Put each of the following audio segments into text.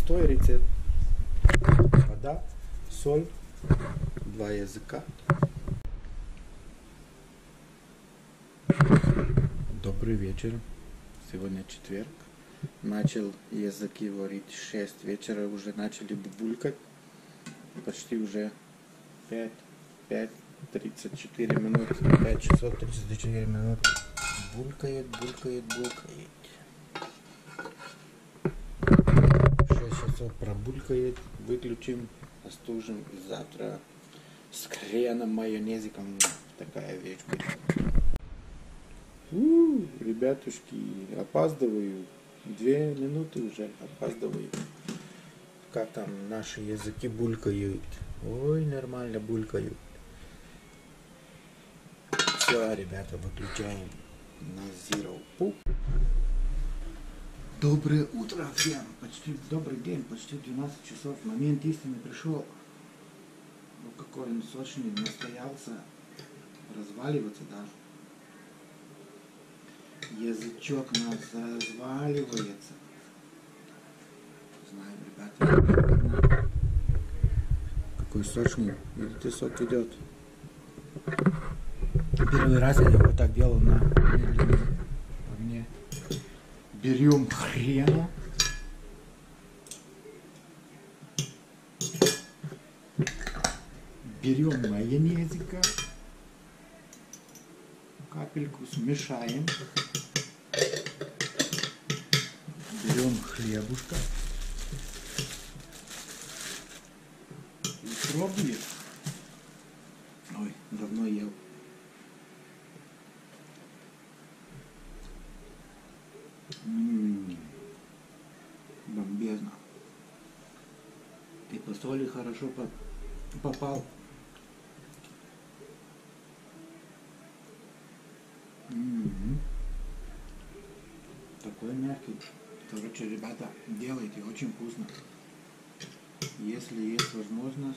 простой рецепт. Вода, соль, 2 языка. Добрый вечер. Сегодня четверг. Начал языки варить в 6 вечера. Уже начали булькать. Почти уже 5:34 минут. 5 часов 34 минут. Булькает. 6 часов пробулькает. Выключим, остужим. И завтра с хреном майонезиком такая вещь будет. Ребятушки, опаздываю. 2 минуты уже опаздываю. Как там наши языки булькают. Ой, нормально булькают. Все, ребята, выключаем на Zero. Доброе утро всем. Почти добрый день, почти 12 часов. Момент истины пришел. Ну какой он сочный, настоялся. Разваливаться даже. Язычок у нас разваливается. Знаю, ребята. Какой сочный. Видите, сок идет. Первый раз я его так делал на медленном огне. Берем хрена. Берем майонезика. Капельку смешаем. Берем хлебушка. И пробуем. Ой, давно ел. Бомбезно. И по соли хорошо попал. Такой мягкий. Короче, ребята, делайте, очень вкусно. Если есть возможность.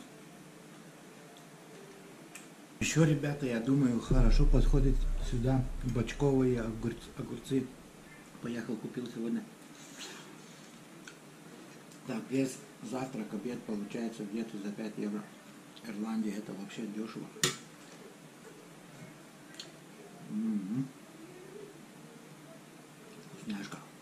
Еще, ребята, я думаю, хорошо подходит сюда бочковые огурцы. Поехал, купил сегодня. Так, весь завтрак, обед получается где-то за 5 евро. Ирландия это вообще дешево. Вкусняшка.